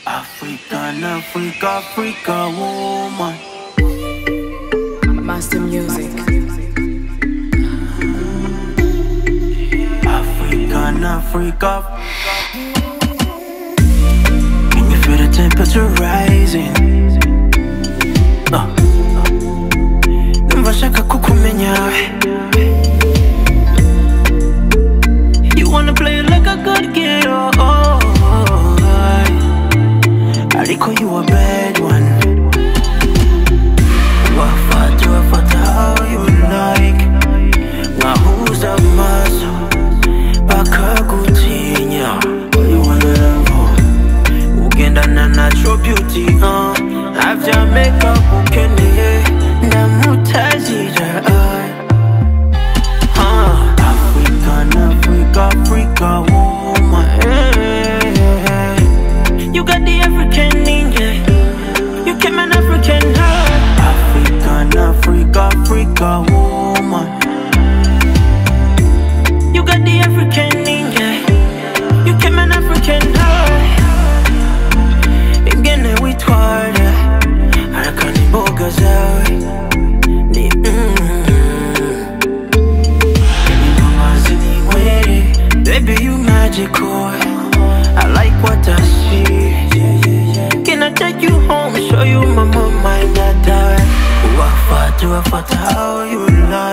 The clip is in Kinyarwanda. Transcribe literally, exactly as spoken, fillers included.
African, Africa, Africa woman. Master music. African, Africa. Can you feel the temperature rising? Uh. Numva shaka kukumenya. You wanna play like a good girl, oh, oh, oh. Aliko, you a bad one. Wafatu, wafatu, how you like. Nga who's the muscle? Baka gutinya. You wanna love. Ugenda na natural beauty, uh. After makeup, ukende. Na mutajira, uh. African, Africa, Africa woman. You got the African ninja. You came an African girl. African, Africa, Africa woman. You got the African ninja. You came an African girl. Ingene witwara arakani boga zawe ni baby, you magical. I like what I see. Can I take you home, show you my mama and dad? Wafatu, wafatu, how you like.